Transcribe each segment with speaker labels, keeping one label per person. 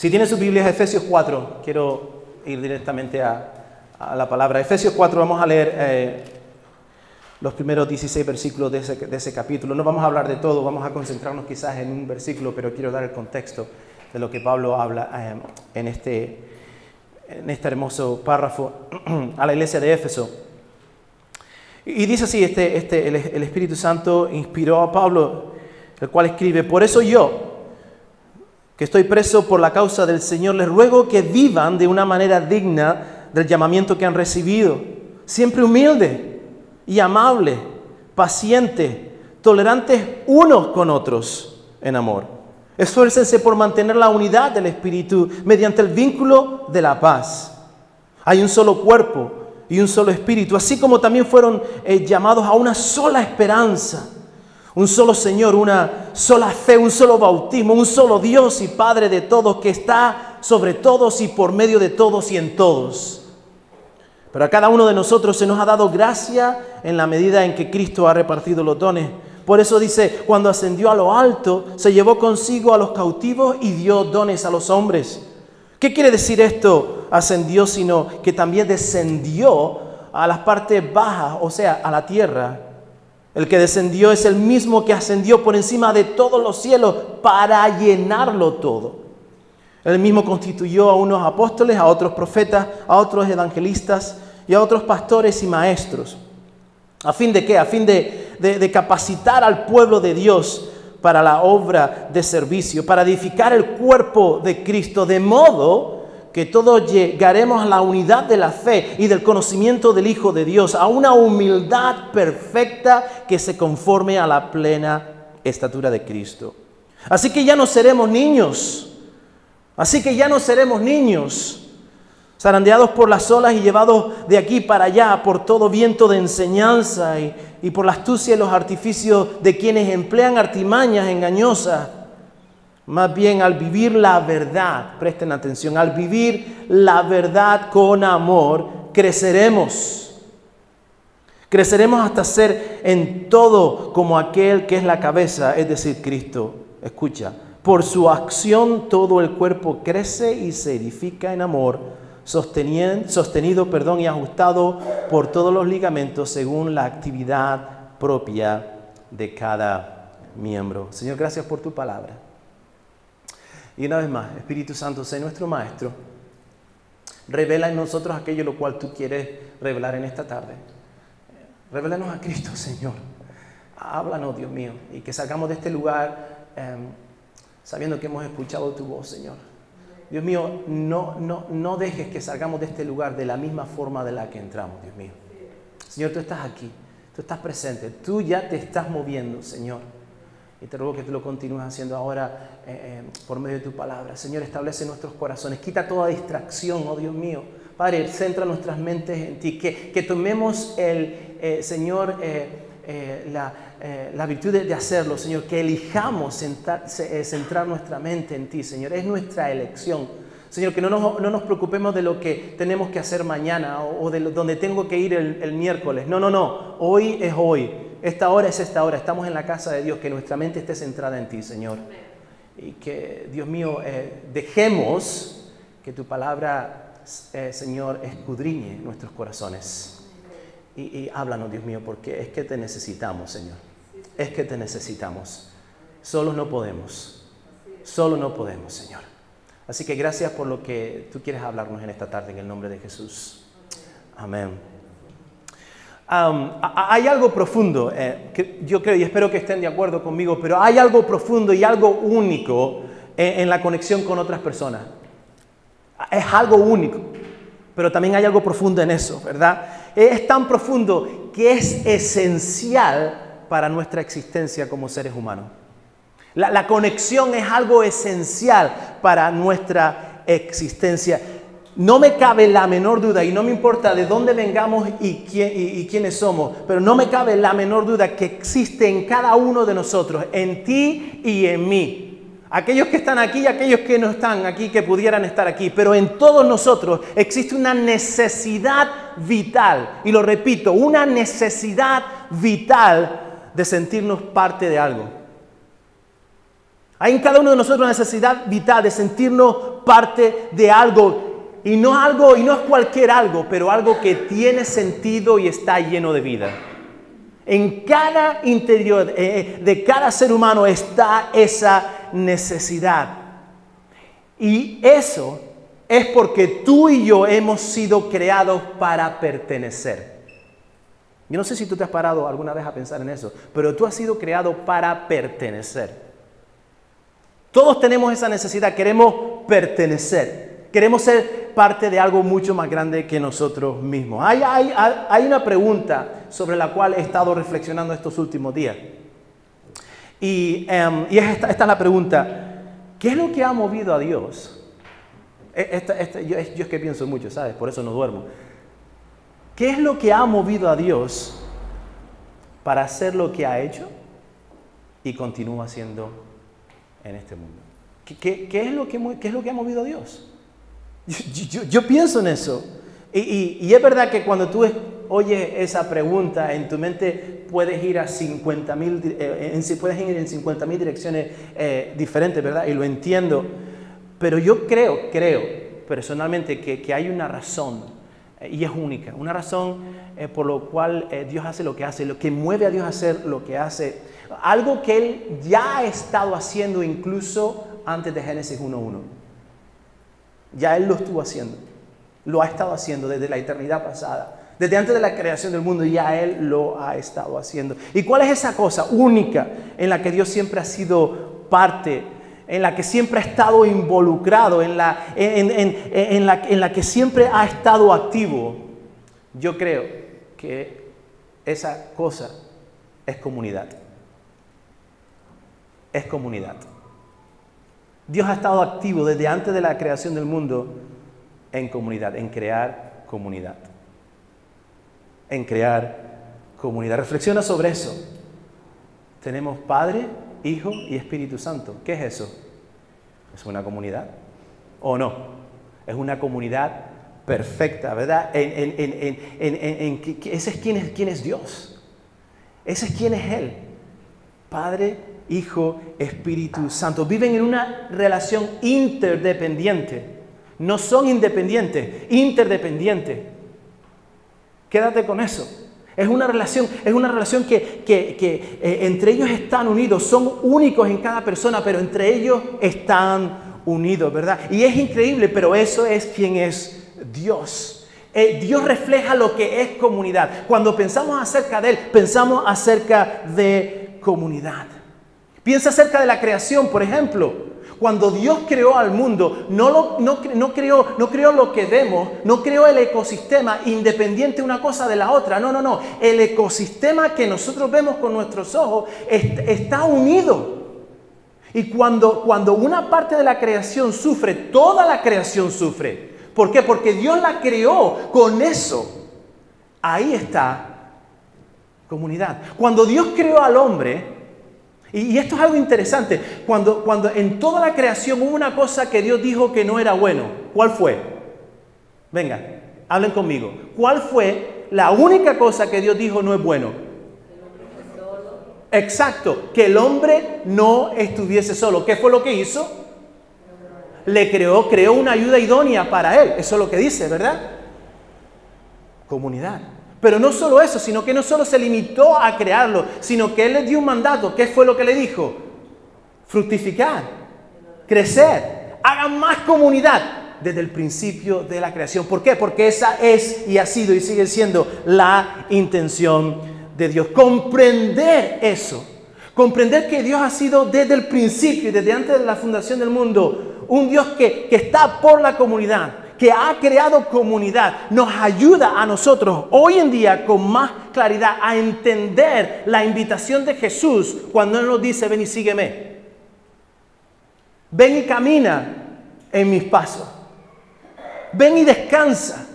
Speaker 1: Si tienen sus Biblias, Efesios 4, quiero ir directamente a la palabra. Efesios 4, vamos a leer los primeros 16 versículos de ese capítulo. No vamos a hablar de todo, vamos a concentrarnos quizás en un versículo, pero quiero dar el contexto de lo que Pablo habla en este hermoso párrafo a la iglesia de Éfeso. Y dice así, el Espíritu Santo inspiró a Pablo, el cual escribe: por eso yo, que estoy preso por la causa del Señor, les ruego que vivan de una manera digna del llamamiento que han recibido, siempre humilde y amable, paciente, tolerantes unos con otros en amor. Esfuércense por mantener la unidad del Espíritu mediante el vínculo de la paz. Hay un solo cuerpo y un solo Espíritu, así como también fueron llamados a una sola esperanza, un solo Señor, una sola fe, un solo bautismo, un solo Dios y Padre de todos, que está sobre todos y por medio de todos y en todos. Pero a cada uno de nosotros se nos ha dado gracia en la medida en que Cristo ha repartido los dones. Por eso dice, cuando ascendió a lo alto, se llevó consigo a los cautivos y dio dones a los hombres. ¿Qué quiere decir esto? Ascendió, sino que también descendió a las partes bajas, o sea, a la tierra. El que descendió es el mismo que ascendió por encima de todos los cielos para llenarlo todo. Él mismo constituyó a unos apóstoles, a otros profetas, a otros evangelistas y a otros pastores y maestros. ¿A fin de qué? A fin de capacitar al pueblo de Dios para la obra de servicio, para edificar el cuerpo de Cristo, de modo que todos llegaremos a la unidad de la fe y del conocimiento del Hijo de Dios, a una humildad perfecta que se conforme a la plena estatura de Cristo. Así que ya no seremos niños, zarandeados por las olas y llevados de aquí para allá por todo viento de enseñanza y por la astucia y los artificios de quienes emplean artimañas engañosas. Más bien, al vivir la verdad, presten atención, al vivir la verdad con amor, creceremos. Creceremos hasta ser en todo como aquel que es la cabeza, es decir, Cristo. Escucha, por su acción todo el cuerpo crece y se edifica en amor, sostenido y ajustado por todos los ligamentos según la actividad propia de cada miembro. Señor, gracias por tu palabra. Y una vez más, Espíritu Santo, sé nuestro Maestro. Revela en nosotros aquello lo cual tú quieres revelar en esta tarde. Revélanos a Cristo, Señor. Háblanos, Dios mío, y que salgamos de este lugar sabiendo que hemos escuchado tu voz, Señor. Dios mío, no dejes que salgamos de este lugar de la misma forma de la que entramos, Dios mío. Señor, tú estás aquí, tú estás presente, tú ya te estás moviendo, Señor. Y te ruego que tú lo continúes haciendo ahora por medio de tu palabra. Señor, establece nuestros corazones. Quita toda distracción, oh Dios mío. Padre, centra nuestras mentes en ti. Que tomemos, Señor, la virtud de hacerlo, Señor. Que elijamos centrar nuestra mente en ti, Señor. Es nuestra elección. Señor, que no nos preocupemos de lo que tenemos que hacer mañana o de donde tengo que ir el miércoles. No. Hoy es hoy. Esta hora es esta hora, estamos en la casa de Dios, que nuestra mente esté centrada en ti, Señor. Y que, Dios mío, dejemos que tu palabra, Señor, escudriñe nuestros corazones. Y háblanos, Dios mío, porque es que te necesitamos, Señor. Es que te necesitamos. Solos no podemos, Señor. Así que gracias por lo que tú quieres hablarnos en esta tarde, en el nombre de Jesús. Amén. Hay algo profundo, que yo creo y espero que estén de acuerdo conmigo, pero hay algo profundo y algo único en la conexión con otras personas. Es algo único, pero también hay algo profundo en eso, ¿verdad? Es tan profundo que es esencial para nuestra existencia como seres humanos. La conexión es algo esencial para nuestra existencia. No me cabe la menor duda, y no me importa de dónde vengamos y quiénes somos, pero no me cabe la menor duda que existe en cada uno de nosotros, en ti y en mí. Aquellos que están aquí y aquellos que no están aquí, que pudieran estar aquí, pero en todos nosotros existe una necesidad vital, y lo repito, una necesidad vital de sentirnos parte de algo. Hay en cada uno de nosotros una necesidad vital de sentirnos parte de algo, y no es cualquier algo, pero algo que tiene sentido y está lleno de vida. En cada interior de cada ser humano está esa necesidad. Y eso es porque tú y yo hemos sido creados para pertenecer. Yo no sé si tú te has parado alguna vez a pensar en eso, pero tú has sido creado para pertenecer. Todos tenemos esa necesidad, queremos pertenecer, queremos ser parte de algo mucho más grande que nosotros mismos. Hay una pregunta sobre la cual he estado reflexionando estos últimos días. Esta es la pregunta: ¿qué es lo que ha movido a Dios? Yo es que pienso mucho, ¿sabes? Por eso no duermo. ¿Qué es lo que ha movido a Dios para hacer lo que ha hecho y continúa haciendo en este mundo? ¿Qué es lo que ha movido a Dios? Yo pienso en eso. Y es verdad que cuando tú oyes esa pregunta, en tu mente puedes ir a 50,000, puedes ir en 50,000 direcciones diferentes, ¿verdad? Y lo entiendo. Pero yo creo personalmente que hay una razón, y es única, una razón por la cual Dios hace lo que hace, lo que mueve a Dios a hacer lo que hace, algo que Él ya ha estado haciendo incluso antes de Génesis 1:1. Ya Él lo estuvo haciendo, lo ha estado haciendo desde la eternidad pasada, desde antes de la creación del mundo, ya Él lo ha estado haciendo. ¿Y cuál es esa cosa única en la que Dios siempre ha sido parte, en la que siempre ha estado involucrado, en la que siempre ha estado activo? Yo creo que esa cosa es comunidad. Es comunidad. Dios ha estado activo desde antes de la creación del mundo en comunidad, en crear comunidad. En crear comunidad. Reflexiona sobre eso. Tenemos Padre, Hijo y Espíritu Santo. ¿Qué es eso? ¿Es una comunidad? ¿O no? Es una comunidad perfecta, ¿verdad? Ese es quién es Dios. Ese es quién es Él. Padre, Hijo, Espíritu Santo. Viven en una relación interdependiente. No son independientes, interdependientes. Quédate con eso. Es una relación que entre ellos están unidos, son únicos en cada persona, pero entre ellos están unidos, ¿verdad? Y es increíble, pero eso es quien es Dios. Dios refleja lo que es comunidad. Cuando pensamos acerca de Él, pensamos acerca de comunidad. Piensa acerca de la creación, por ejemplo. Cuando Dios creó al mundo, no creó lo que vemos, no creó el ecosistema independiente una cosa de la otra. No. El ecosistema que nosotros vemos con nuestros ojos está unido. Y cuando una parte de la creación sufre, toda la creación sufre. ¿Por qué? Porque Dios la creó con eso. Ahí está comunidad. Cuando Dios creó al hombre, y esto es algo interesante, cuando en toda la creación hubo una cosa que Dios dijo que no era bueno, ¿cuál fue? Venga, hablen conmigo. ¿Cuál fue la única cosa que Dios dijo no es bueno? Exacto, que el hombre no estuviese solo. ¿Qué fue lo que hizo? Creó una ayuda idónea para él. Eso es lo que dice, ¿verdad? Comunidad. Pero no solo eso, sino que no solo se limitó a crearlo, sino que Él les dio un mandato. ¿Qué fue lo que le dijo? Fructificar, crecer, hagan más comunidad desde el principio de la creación. ¿Por qué? Porque esa es y ha sido y sigue siendo la intención de Dios. Comprender eso, comprender que Dios ha sido desde el principio y desde antes de la fundación del mundo, un Dios que está por la comunidad, que ha creado comunidad, nos ayuda a nosotros hoy en día con más claridad a entender la invitación de Jesús cuando Él nos dice: ven y sígueme. Ven y camina en mis pasos. Ven y descansa.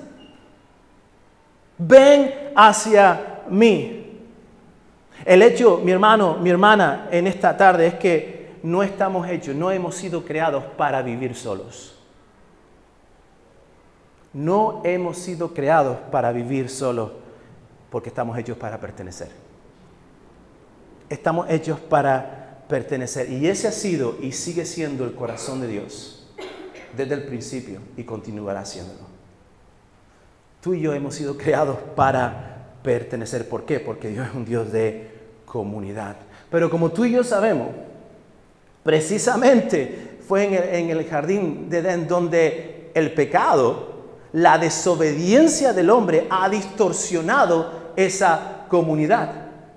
Speaker 1: Ven hacia mí. El hecho, mi hermano, mi hermana, en esta tarde es que no estamos hechos, no hemos sido creados para vivir solos. No hemos sido creados para vivir solos, porque estamos hechos para pertenecer. Estamos hechos para pertenecer. Y ese ha sido y sigue siendo el corazón de Dios desde el principio y continuará siéndolo. Tú y yo hemos sido creados para pertenecer. ¿Por qué? Porque Dios es un Dios de comunidad. Pero como tú y yo sabemos, precisamente fue en el jardín de Edén donde el pecado, la desobediencia del hombre ha distorsionado esa comunidad.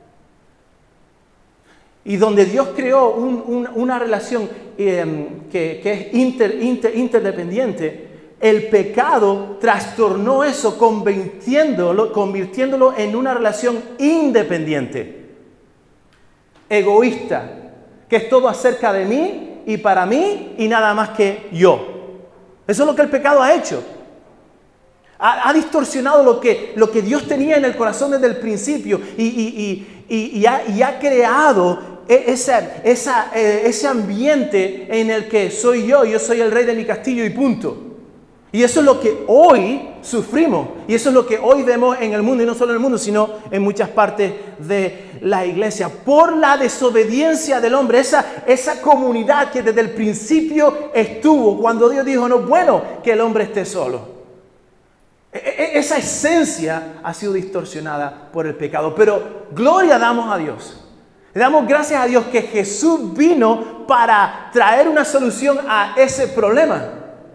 Speaker 1: Y donde Dios creó una relación que es interdependiente, el pecado trastornó eso convirtiéndolo en una relación independiente, egoísta, que es todo acerca de mí y para mí y nada más que yo. Eso es lo que el pecado ha hecho. Ha distorsionado lo que Dios tenía en el corazón desde el principio y ha creado ese ambiente en el que yo soy el rey de mi castillo y punto. Y eso es lo que hoy sufrimos y eso es lo que hoy vemos en el mundo, y no solo en el mundo, sino en muchas partes de la iglesia, por la desobediencia del hombre, esa comunidad que desde el principio estuvo cuando Dios dijo, no es bueno que el hombre esté solo. Esa esencia ha sido distorsionada por el pecado, pero gloria damos a Dios. Le damos gracias a Dios que Jesús vino para traer una solución a ese problema.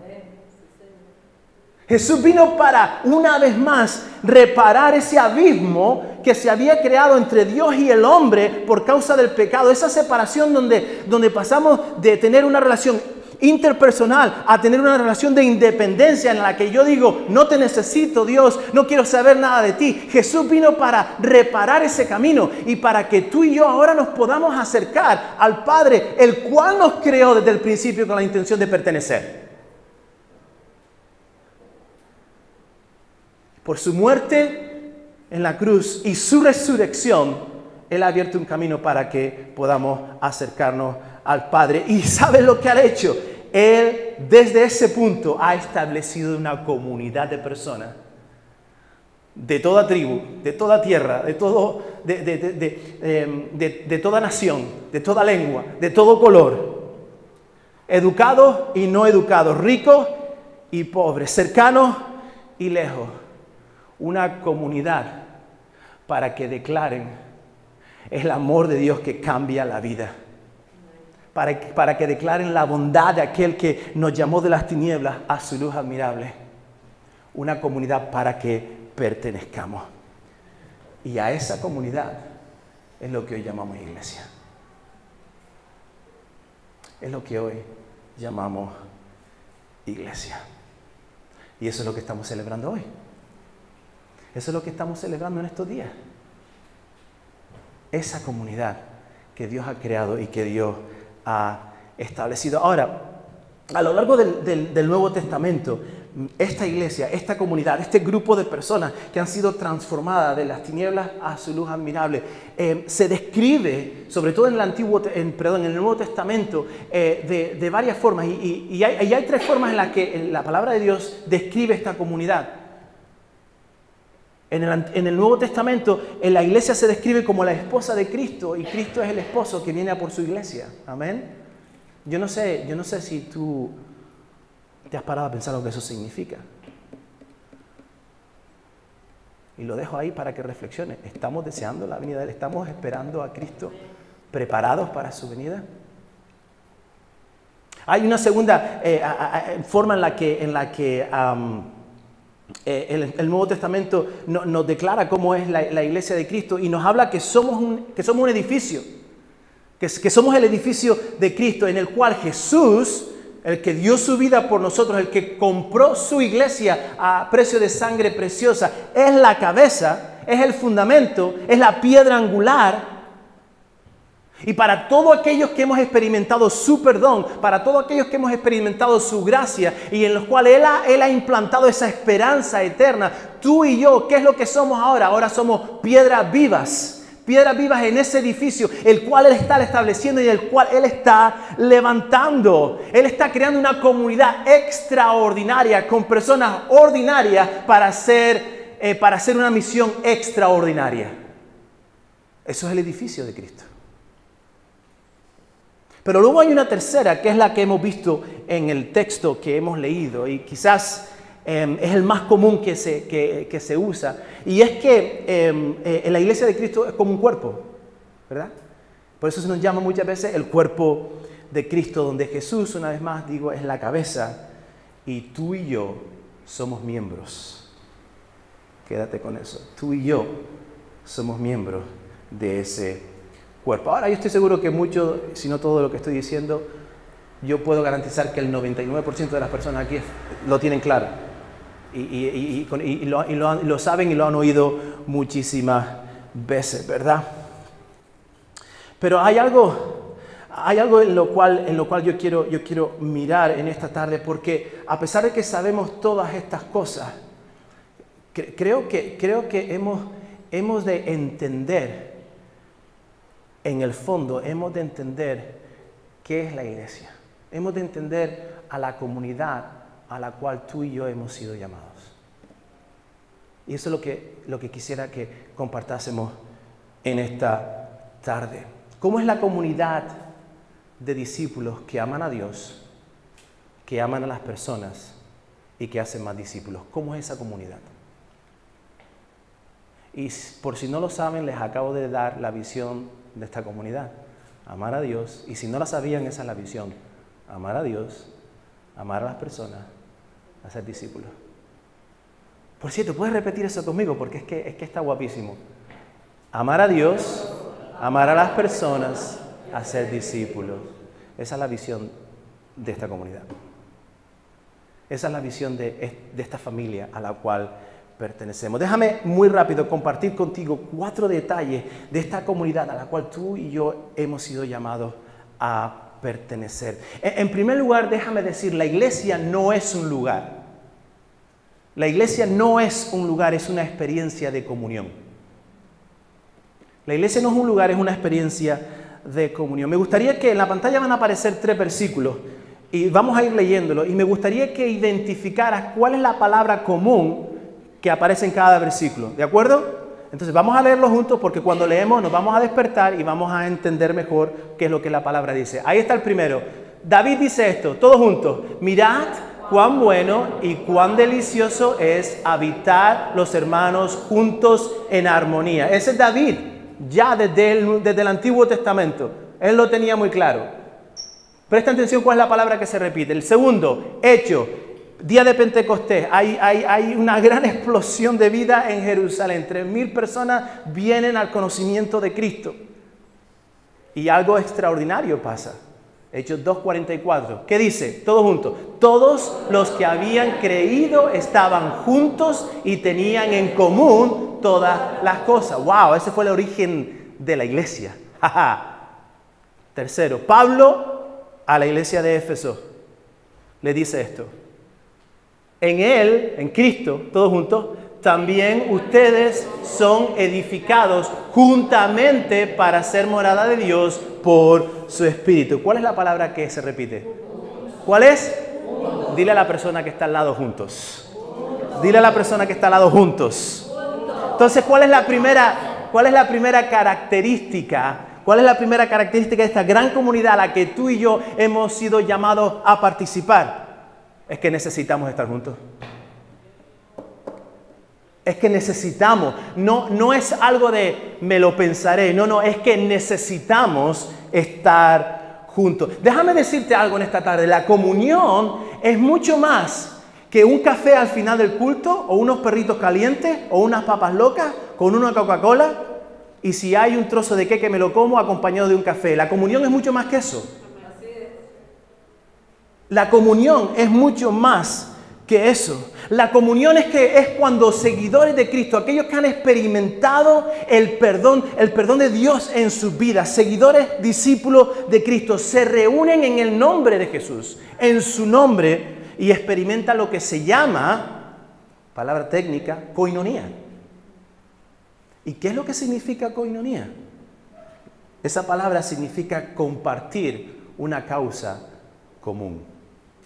Speaker 1: Jesús vino para, una vez más, reparar ese abismo que se había creado entre Dios y el hombre por causa del pecado. Esa separación donde pasamos de tener una relación interpersonal a tener una relación de independencia en la que yo digo, no te necesito, Dios, no quiero saber nada de ti. Jesús vino para reparar ese camino y para que tú y yo ahora nos podamos acercar al Padre, el cual nos creó desde el principio con la intención de pertenecer. Por su muerte en la cruz y su resurrección, Él ha abierto un camino para que podamos acercarnos al Padre. ¿Y sabes lo que ha hecho? Él, desde ese punto, ha establecido una comunidad de personas de toda tribu, de toda tierra, de toda nación, de toda lengua, de todo color, educados y no educados, ricos y pobres, cercanos y lejos. Una comunidad para que declaren el amor de Dios que cambia la vida. Para que declaren la bondad de aquel que nos llamó de las tinieblas a su luz admirable. Una comunidad para que pertenezcamos. Y a esa comunidad es lo que hoy llamamos iglesia. Es lo que hoy llamamos iglesia. Y eso es lo que estamos celebrando hoy. Eso es lo que estamos celebrando en estos días. Esa comunidad que Dios ha creado y que Dios ha establecido. Ahora, a lo largo del Nuevo Testamento, esta iglesia, esta comunidad, este grupo de personas que han sido transformadas de las tinieblas a su luz admirable, se describe, sobre todo en el Nuevo Testamento, de varias formas. Y hay tres formas en las que la palabra de Dios describe esta comunidad. En el Nuevo Testamento, la iglesia se describe como la esposa de Cristo y Cristo es el esposo que viene a por su iglesia. Amén. Yo no sé si tú te has parado a pensar lo que eso significa. Y lo dejo ahí para que reflexiones. ¿Estamos deseando la venida de Él? ¿Estamos esperando a Cristo? ¿Preparados para su venida? Hay una segunda forma en la que el Nuevo Testamento nos declara cómo es la iglesia de Cristo y nos habla que somos un edificio, que somos el edificio de Cristo en el cual Jesús, el que dio su vida por nosotros, el que compró su iglesia a precio de sangre preciosa, es la cabeza, es el fundamento, es la piedra angular. Y para todos aquellos que hemos experimentado su perdón, para todos aquellos que hemos experimentado su gracia y en los cuales Él ha implantado esa esperanza eterna, tú y yo, ¿qué es lo que somos ahora? Ahora somos piedras vivas en ese edificio, el cual Él está estableciendo y el cual Él está levantando. Él está creando una comunidad extraordinaria con personas ordinarias para hacer una misión extraordinaria. Eso es el edificio de Cristo. Pero luego hay una tercera, que es la que hemos visto en el texto que hemos leído, y quizás es el más común que se usa, y es que en la iglesia de Cristo es como un cuerpo, ¿verdad? Por eso se nos llama muchas veces el cuerpo de Cristo, donde Jesús, una vez más digo, es la cabeza, y tú y yo somos miembros. Quédate con eso. Tú y yo somos miembros de ese cuerpo. Ahora, yo estoy seguro que mucho, si no todo lo que estoy diciendo, yo puedo garantizar que el 99% de las personas aquí lo tienen claro. Y lo saben y lo han oído muchísimas veces, ¿verdad? Pero hay algo en lo cual yo quiero mirar en esta tarde, porque a pesar de que sabemos todas estas cosas, creo que hemos de entender, en el fondo, hemos de entender qué es la iglesia. Hemos de entender a la comunidad a la cual tú y yo hemos sido llamados. Y eso es lo que quisiera que compartásemos en esta tarde. ¿Cómo es la comunidad de discípulos que aman a Dios, que aman a las personas y que hacen más discípulos? ¿Cómo es esa comunidad? Y por si no lo saben, les acabo de dar la visión de esta comunidad. Amar a Dios, y si no la sabían, esa es la visión. Amar a Dios, amar a las personas, hacer discípulos. Por cierto, ¿puedes repetir eso conmigo? Porque es que está guapísimo. Amar a Dios, amar a las personas, hacer discípulos. Esa es la visión de esta comunidad. Esa es la visión de esta familia a la cual pertenecemos. Déjame muy rápido compartir contigo 4 detalles de esta comunidad a la cual tú y yo hemos sido llamados a pertenecer. En primer lugar, déjame decir, la iglesia no es un lugar. La iglesia no es un lugar, es una experiencia de comunión. La iglesia no es un lugar, es una experiencia de comunión. Me gustaría que en la pantalla van a aparecer 3 versículos y vamos a ir leyéndolos, y me gustaría que identificaras cuál es la palabra común que aparece en cada versículo, ¿de acuerdo? Entonces vamos a leerlo juntos, porque cuando leemos nos vamos a despertar y vamos a entender mejor qué es lo que la palabra dice. Ahí está el primero. David dice esto, todos juntos: mirad cuán bueno y cuán delicioso es habitar los hermanos juntos en armonía. Ese es David, ya desde el Antiguo Testamento. Él lo tenía muy claro. Presta atención cuál es la palabra que se repite. El segundo, hecho. Día de Pentecostés, hay una gran explosión de vida en Jerusalén. 3,000 personas vienen al conocimiento de Cristo. Y algo extraordinario pasa. Hechos 2:44. ¿Qué dice? Todos juntos. Todos los que habían creído estaban juntos y tenían en común todas las cosas. ¡Wow! Ese fue el origen de la iglesia. Tercero, Pablo a la iglesia de Éfeso le dice esto: en Él, en Cristo, todos juntos, también ustedes son edificados juntamente para ser morada de Dios por su Espíritu. ¿Cuál es la palabra que se repite? ¿Cuál es? Dile a la persona que está al lado, juntos. Dile a la persona que está al lado, juntos. Entonces, ¿cuál es la primera característica? ¿Cuál es la primera característica de esta gran comunidad a la que tú y yo hemos sido llamados a participar? Es que necesitamos estar juntos. Es que necesitamos. No es algo de me lo pensaré. No, es que necesitamos estar juntos. Déjame decirte algo en esta tarde. La comunión es mucho más que un café al final del culto, o unos perritos calientes, o unas papas locas con una Coca-Cola, y si hay un trozo de queque me lo como acompañado de un café. La comunión es mucho más que eso. La comunión es mucho más que eso. La comunión es cuando seguidores de Cristo, aquellos que han experimentado el perdón de Dios en sus vidas, seguidores, discípulos de Cristo, se reúnen en el nombre de Jesús, en su nombre, y experimentan lo que se llama, palabra técnica, koinonía. ¿Y qué es lo que significa koinonía? Esa palabra significa compartir una causa común.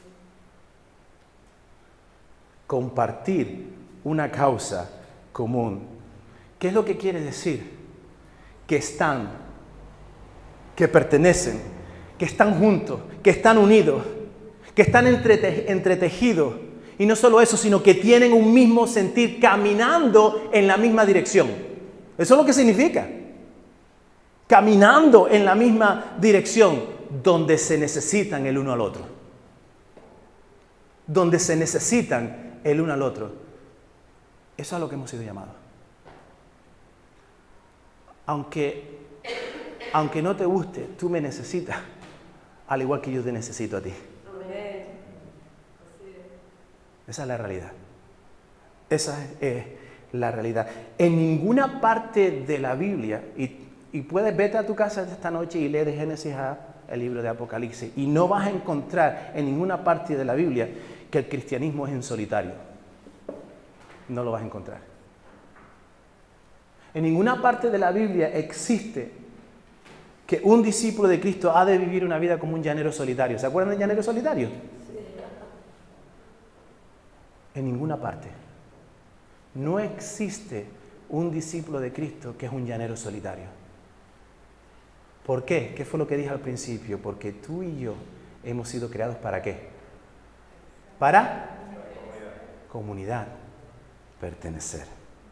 Speaker 1: Compartir una causa común. ¿Qué es lo que quiere decir? Que están, que pertenecen, que están juntos, que están unidos, que están entretejidos. Y no solo eso, sino que tienen un mismo sentir, caminando en la misma dirección. Eso es lo que significa. Caminando en la misma dirección, donde se necesitan el uno al otro. Donde se necesitan el uno al otro. Eso es a lo que hemos sido llamados. Aunque no te guste, tú me necesitas, al igual que yo te necesito a ti.
Speaker 2: Amén.
Speaker 1: Esa es la realidad. Esa es la realidad. En ninguna parte de la Biblia, y puedes vete a tu casa esta noche y lee de Génesis al libro de Apocalipsis, y no vas a encontrar en ninguna parte de la Biblia que el cristianismo es en solitario. No lo vas a encontrar. En ninguna parte de la Biblia existe que un discípulo de Cristo ha de vivir una vida como un llanero solitario. ¿Se acuerdan del llanero solitario? Sí. En ninguna parte. No existe un discípulo de Cristo que es un llanero solitario. ¿Por qué? ¿Qué fue lo que dije al principio? Porque tú y yo hemos sido creados ¿para qué? Para comunidad, pertenecer.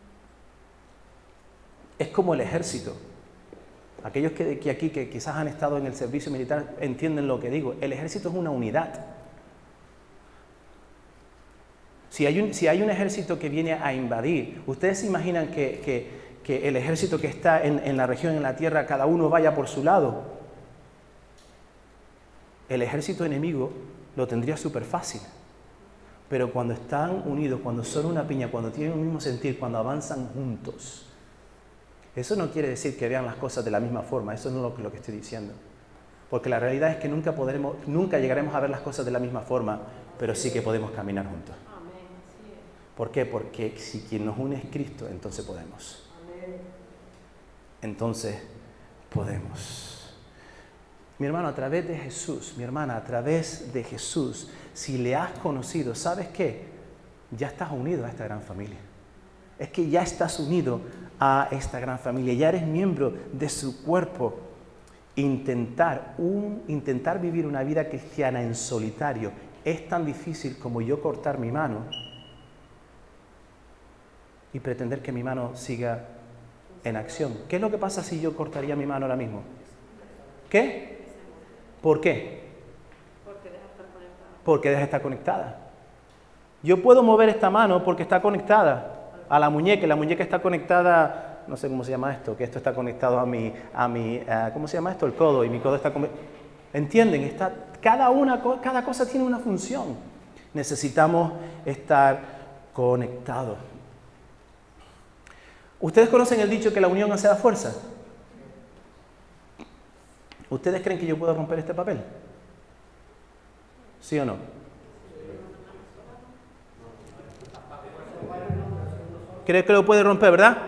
Speaker 1: Es como el ejército. Aquellos que aquí que quizás han estado en el servicio militar entienden lo que digo. El ejército es una unidad. Si hay un ejército que viene a invadir, ¿ustedes se imaginan que el ejército que está en la región, en la tierra, cada uno vaya por su lado? El ejército enemigo lo tendría súper fácil. Pero cuando están unidos, cuando son una piña, cuando tienen un mismo sentir, cuando avanzan juntos, eso no quiere decir que vean las cosas de la misma forma. Eso no es lo que estoy diciendo. Porque la realidad es que nunca llegaremos a ver las cosas de la misma forma, pero sí que podemos caminar juntos. ¿Por qué? Porque si quien nos une es Cristo, entonces podemos. Entonces podemos. Mi hermano, a través de Jesús, mi hermana, a través de Jesús, si le has conocido, ¿sabes qué? Ya estás unido a esta gran familia. Es que ya estás unido a esta gran familia, ya eres miembro de su cuerpo. Intentar vivir una vida cristiana en solitario es tan difícil como yo cortar mi mano y pretender que mi mano siga en acción. ¿Qué es lo que pasa si yo cortaría mi mano ahora mismo? ¿Qué? ¿Por qué?
Speaker 2: Porque deja de estar conectada.
Speaker 1: Porque deja de estar conectada. Yo puedo mover esta mano porque está conectada a la muñeca, y la muñeca está conectada, no sé cómo se llama esto, que esto está conectado a mi ¿cómo se llama esto? El codo, y mi codo está ¿entienden? Cada cosa tiene una función. Necesitamos estar conectados. ¿Ustedes conocen el dicho que la unión hace la fuerza? ¿Ustedes creen que yo puedo romper este papel? ¿Sí o no? ¿Crees que lo puede romper, verdad?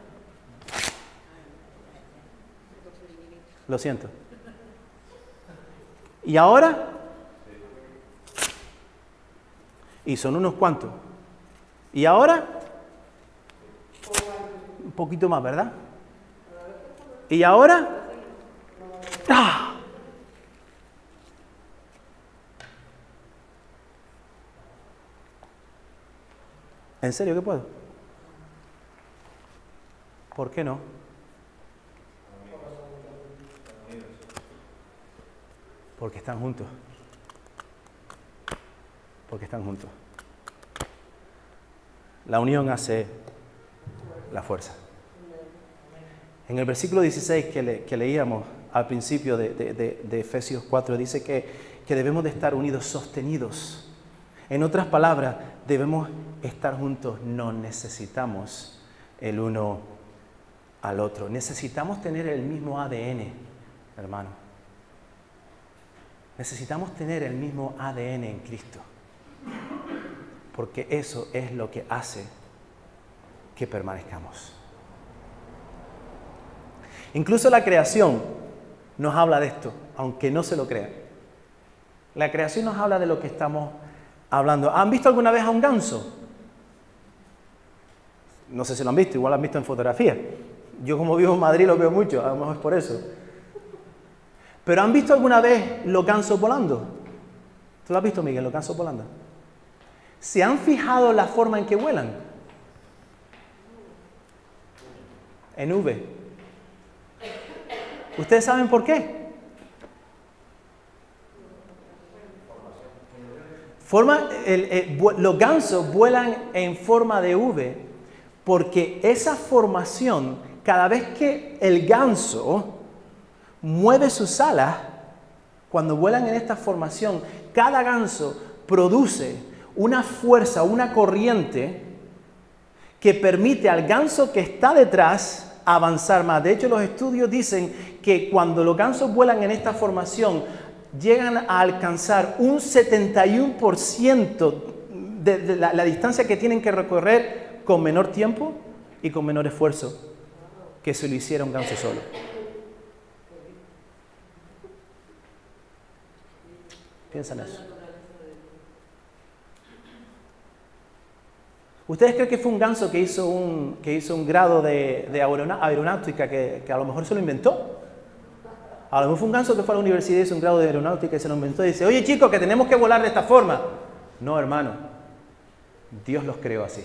Speaker 1: Lo siento. ¿Y ahora? Y son unos cuantos. ¿Y ahora? Un poquito más, ¿verdad? ¿Y ahora? ¡Ah! ¿En serio que puedo? ¿Por qué no? Porque están juntos. Porque están juntos. La unión hace la fuerza. En el versículo 16 que leíamos al principio de Efesios 4, dice que debemos de estar unidos, sostenidos. En otras palabras, debemos estar juntos. Nos necesitamos el uno al otro. Necesitamos tener el mismo ADN, hermano. Necesitamos tener el mismo ADN en Cristo. Porque eso es lo que hace que permanezcamos. Incluso la creación nos habla de esto, aunque no se lo crean. La creación nos habla de lo que estamos hablando. ¿Han visto alguna vez a un ganso? No sé si lo han visto, igual lo han visto en fotografía. Yo como vivo en Madrid lo veo mucho, a lo mejor es por eso. ¿Pero han visto alguna vez los gansos volando? ¿Tú lo has visto, Miguel, los gansos volando? ¿Se han fijado la forma en que vuelan? En V. ¿Ustedes saben por qué? Los gansos vuelan en forma de V porque esa formación, cada vez que el ganso mueve sus alas, cuando vuelan en esta formación, cada ganso produce una fuerza, una corriente que permite al ganso que está detrás avanzar más. De hecho, los estudios dicen que cuando los gansos vuelan en esta formación, llegan a alcanzar un 71% de la distancia que tienen que recorrer con menor tiempo y con menor esfuerzo que si lo hiciera un ganso solo. Piensa en eso. ¿Ustedes creen que fue un ganso que hizo un grado de aeronáutica que a lo mejor se lo inventó? A lo mejor fue un ganso que fue a la universidad y hizo un grado de aeronáutica y se lo inventó y dice, oye chicos, que tenemos que volar de esta forma. No, hermano, Dios los creó así.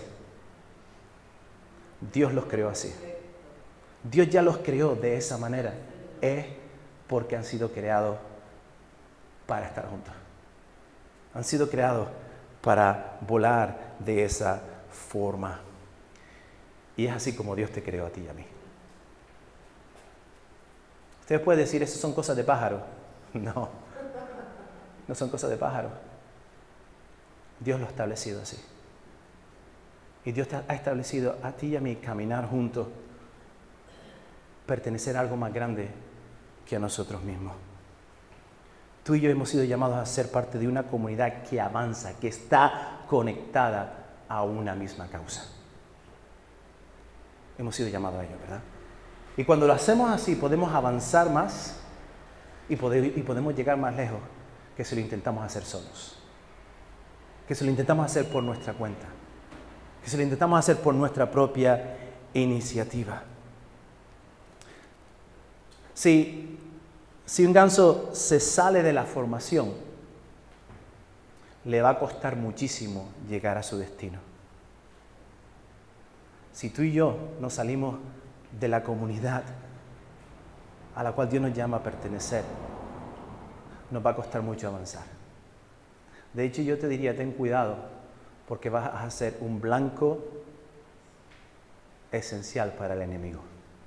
Speaker 1: Dios los creó así. Dios ya los creó de esa manera. Es porque han sido creados para estar juntos. Han sido creados para volar de esa forma. Y es así como Dios te creó a ti y a mí. Ustedes pueden decir, eso son cosas de pájaro. No, no son cosas de pájaro. Dios lo ha establecido así. Y Dios ha establecido a ti y a mí caminar juntos, pertenecer a algo más grande que a nosotros mismos. Tú y yo hemos sido llamados a ser parte de una comunidad que avanza, que está conectada a una misma causa. Hemos sido llamados a ello, ¿verdad? Y cuando lo hacemos así, podemos avanzar más y podemos llegar más lejos que si lo intentamos hacer solos. Que si lo intentamos hacer por nuestra cuenta. Que si lo intentamos hacer por nuestra propia iniciativa. Si un ganso se sale de la formación, le va a costar muchísimo llegar a su destino. Si tú y yo nos salimos de la comunidad a la cual Dios nos llama a pertenecer, nos va a costar mucho avanzar. De hecho, yo te diría, ten cuidado, porque vas a ser un blanco esencial para el enemigo.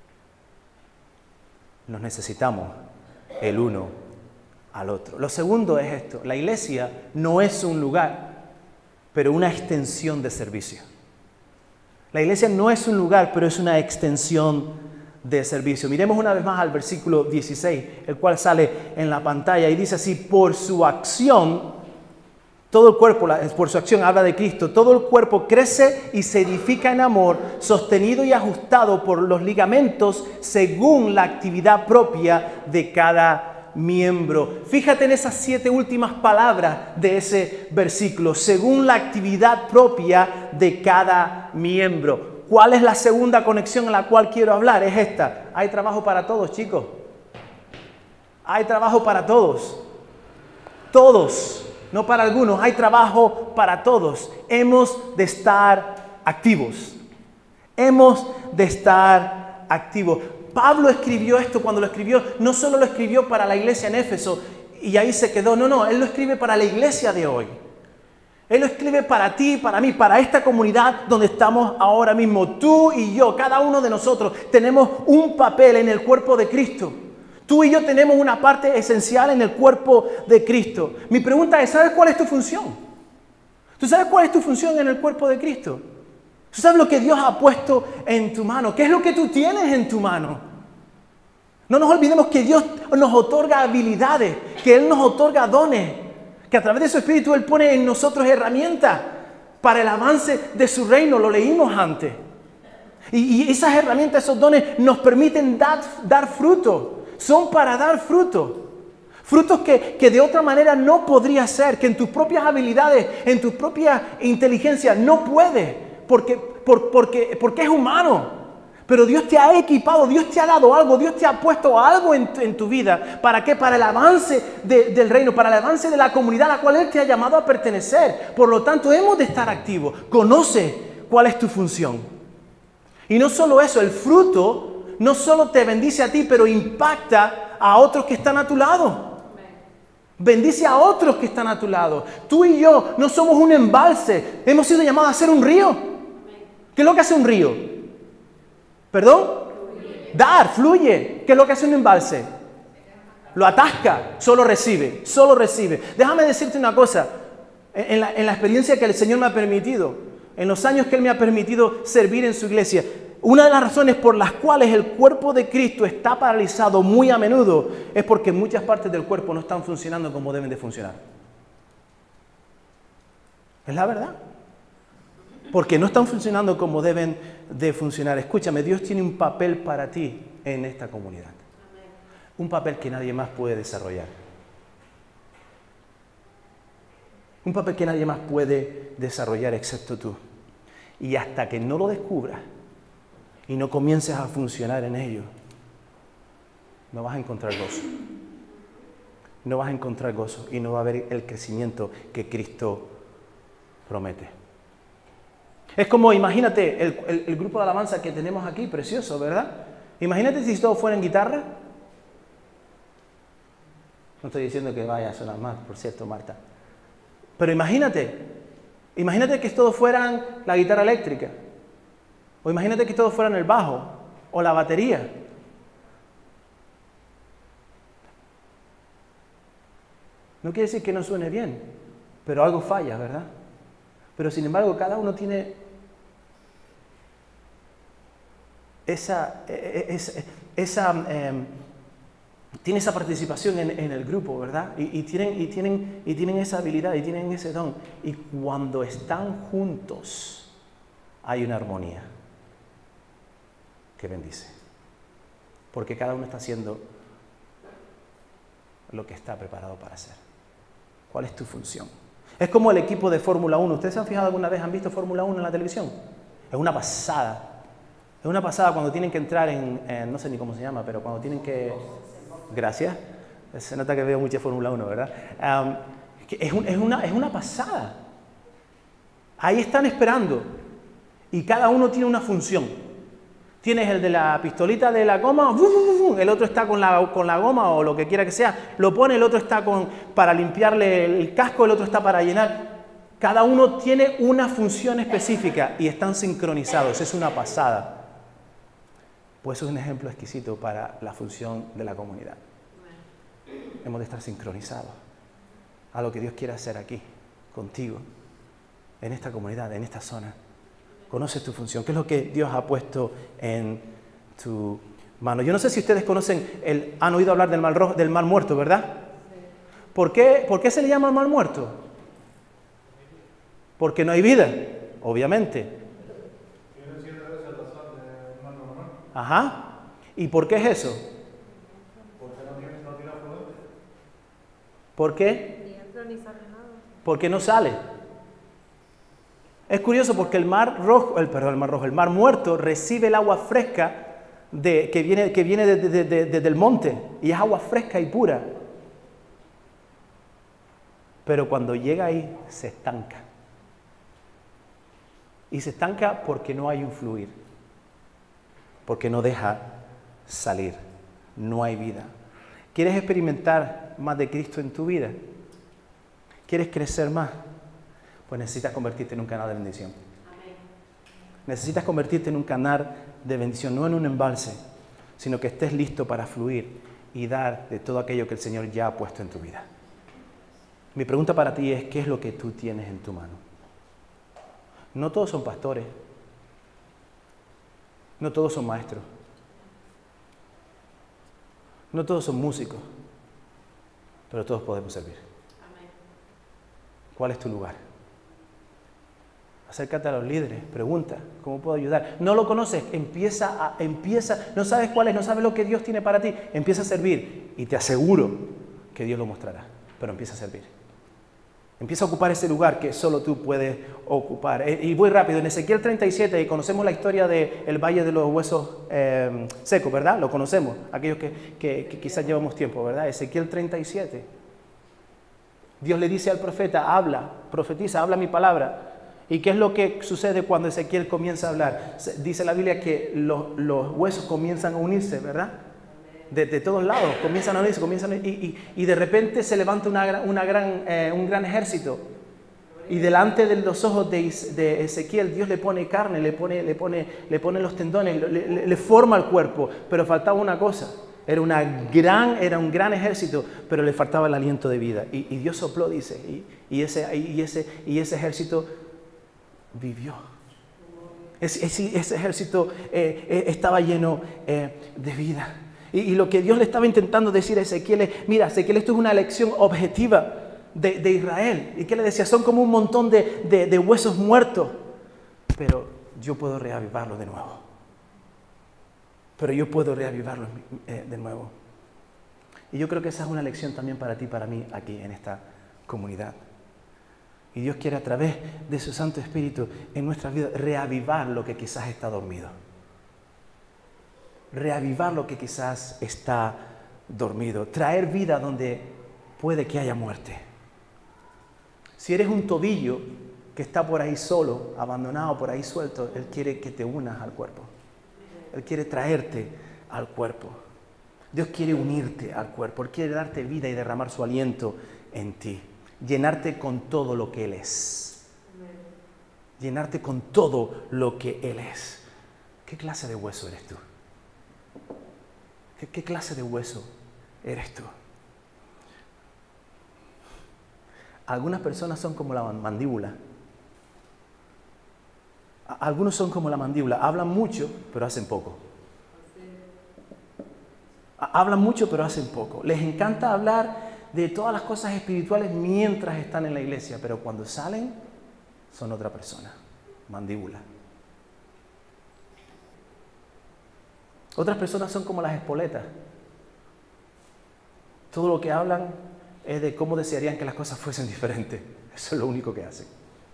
Speaker 1: Nos necesitamos el uno al otro. Lo segundo es esto: la iglesia no es un lugar, pero una extensión de servicio. La iglesia no es un lugar, pero es una extensión de servicio. Miremos una vez más al versículo 16, el cual sale en la pantalla y dice así: por su acción, todo el cuerpo, por su acción habla de Cristo, todo el cuerpo crece y se edifica en amor, sostenido y ajustado por los ligamentos según la actividad propia de cada miembro. Fíjate en esas 7 últimas palabras de ese versículo: según la actividad propia de cada miembro. ¿Cuál es la segunda conexión en la cual quiero hablar? Es esta: hay trabajo para todos, chicos. Hay trabajo para todos. Todos, no para algunos, hay trabajo para todos. Hemos de estar activos. Hemos de estar activos. Pablo escribió esto. Cuando lo escribió, no solo lo escribió para la iglesia en Éfeso y ahí se quedó. No, él lo escribe para la iglesia de hoy. Él lo escribe para ti, para mí, para esta comunidad donde estamos ahora mismo. Tú y yo, cada uno de nosotros, tenemos un papel en el cuerpo de Cristo. Tú y yo tenemos una parte esencial en el cuerpo de Cristo. Mi pregunta es, ¿sabes cuál es tu función? ¿Tú sabes cuál es tu función en el cuerpo de Cristo? ¿Tú sabes lo que Dios ha puesto en tu mano? ¿Qué es lo que tú tienes en tu mano? No nos olvidemos que Dios nos otorga habilidades, que Él nos otorga dones, que a través de su Espíritu Él pone en nosotros herramientas para el avance de su reino. Lo leímos antes. Y esas herramientas, esos dones nos permiten dar fruto. Son para dar fruto. Frutos que de otra manera no podría ser, que en tus propias habilidades, en tu propia inteligencia no puede, porque es humano. Pero Dios te ha equipado, Dios te ha dado algo, Dios te ha puesto algo en tu vida. ¿Para qué? Para el avance del reino, para el avance de la comunidad a la cual Él te ha llamado a pertenecer. Por lo tanto, hemos de estar activos. Conoce cuál es tu función. Y no solo eso, el fruto no solo te bendice a ti, pero impacta a otros que están a tu lado. Bendice a otros que están a tu lado. Tú y yo no somos un embalse, hemos sido llamados a ser un río. ¿Qué es lo que hace un río? ¿Perdón? Fluye. Dar, fluye. ¿Qué es lo que hace un embalse? Lo atasca, solo recibe, solo recibe. Déjame decirte una cosa, en la experiencia que el Señor me ha permitido, en los años que Él me ha permitido servir en su iglesia, una de las razones por las cuales el cuerpo de Cristo está paralizado muy a menudo es porque muchas partes del cuerpo no están funcionando como deben de funcionar. Es la verdad. Porque no están funcionando como deben de funcionar. Escúchame, Dios tiene un papel para ti en esta comunidad. Un papel que nadie más puede desarrollar. Un papel que nadie más puede desarrollar excepto tú. Y hasta que no lo descubras y no comiences a funcionar en ello, no vas a encontrar gozo. No vas a encontrar gozo y no va a haber el crecimiento que Cristo promete. Es como, imagínate, el grupo de alabanza que tenemos aquí, precioso, ¿verdad? Imagínate si todos fueran guitarra. No estoy diciendo que vaya a sonar mal, por cierto, Marta. Pero imagínate que todos fueran la guitarra eléctrica. O imagínate que todos fueran el bajo o la batería. No quiere decir que no suene bien, pero algo falla, ¿verdad? Pero sin embargo, cada uno tiene tiene esa participación en el grupo, ¿verdad? Y tienen esa habilidad y tienen ese don. Y cuando están juntos, hay una armonía que bendice. Porque cada uno está haciendo lo que está preparado para hacer. ¿Cuál es tu función? Es como el equipo de Fórmula 1. ¿Ustedes se han fijado alguna vez? ¿Han visto Fórmula 1 en la televisión? Es una pasada. Es una pasada cuando tienen que entrar en no sé ni cómo se llama, pero cuando tienen que... Gracias. Se nota que veo mucha Fórmula 1, ¿verdad? Es una pasada. Ahí están esperando. Y cada uno tiene una función. Tienes el de la pistolita de la goma, el otro está con la goma o lo que quiera que sea, lo pone, el otro está para limpiarle el casco, el otro está para llenar. Cada uno tiene una función específica y están sincronizados, es una pasada. Pues es un ejemplo exquisito para la función de la comunidad. Hemos de estar sincronizados a lo que Dios quiere hacer aquí, contigo, en esta comunidad, en esta zona. Conoces tu función. ¿Qué es lo que Dios ha puesto en tu mano? Yo no sé si ustedes han oído hablar del mar muerto, ¿verdad? ¿Por qué se le llama mar muerto? Porque no hay vida, obviamente. Ajá. ¿Y por qué es eso? ¿Por qué? Porque no sale. Es curioso porque el mar muerto recibe el agua fresca que viene desde el monte y es agua fresca y pura. Pero cuando llega ahí se estanca. Y se estanca porque no hay un fluir. Porque no deja salir. No hay vida. ¿Quieres experimentar más de Cristo en tu vida? ¿Quieres crecer más? Pues necesitas convertirte en un canal de bendición. Amén. Necesitas convertirte en un canal de bendición, no en un embalse, sino que estés listo para fluir y dar de todo aquello que el Señor ya ha puesto en tu vida. Mi pregunta para ti es, ¿qué es lo que tú tienes en tu mano? No todos son pastores. No todos son maestros. No todos son músicos. Pero todos podemos servir. Amén. ¿Cuál es tu lugar? Acércate a los líderes, pregunta, ¿cómo puedo ayudar? No lo conoces, empieza, no sabes cuál es, no sabes lo que Dios tiene para ti, empieza a servir y te aseguro que Dios lo mostrará, pero empieza a servir. Empieza a ocupar ese lugar que solo tú puedes ocupar. Y voy rápido, en Ezequiel 37 conocemos la historia del Valle de los Huesos Secos, ¿verdad? Lo conocemos, aquellos que quizás llevamos tiempo, ¿verdad? Ezequiel 37. Dios le dice al profeta, habla, profetiza, habla mi palabra. ¿Y qué es lo que sucede cuando Ezequiel comienza a hablar? Dice la Biblia que los huesos comienzan a unirse, ¿verdad? De todos lados, comienzan a unirse, y de repente se levanta un gran ejército. Y delante de los ojos de Ezequiel, Dios le pone carne, le pone los tendones, le forma el cuerpo, pero faltaba una cosa. Era un gran ejército, pero le faltaba el aliento de vida. Y Dios sopló, dice, y ese ejército vivió. Ese ejército estaba lleno de vida. Y lo que Dios le estaba intentando decir a Ezequiel es, mira, Ezequiel, esto es una lección objetiva de Israel. ¿Y qué le decía? Son como un montón de huesos muertos, pero yo puedo reavivarlo de nuevo. De nuevo. Y yo creo que esa es una lección también para ti, para mí, aquí en esta comunidad. Y Dios quiere a través de su Santo Espíritu en nuestra vida reavivar lo que quizás está dormido. Reavivar lo que quizás está dormido. Traer vida donde puede que haya muerte. Si eres un tobillo que está por ahí solo, abandonado, por ahí suelto, Él quiere que te unas al cuerpo. Él quiere traerte al cuerpo. Dios quiere unirte al cuerpo. Él quiere darte vida y derramar su aliento en ti. Llenarte con todo lo que Él es. Llenarte con todo lo que Él es. ¿Qué clase de hueso eres tú? ¿Qué clase de hueso eres tú? Algunas personas son como la mandíbula. Algunos son como la mandíbula. Hablan mucho, pero hacen poco. Hablan mucho, pero hacen poco. Les encanta hablar de todas las cosas espirituales mientras están en la iglesia, pero cuando salen, son otra persona. Mandíbula. Otras personas son como las espoletas. Todo lo que hablan es de cómo desearían que las cosas fuesen diferentes. Eso es lo único que hacen.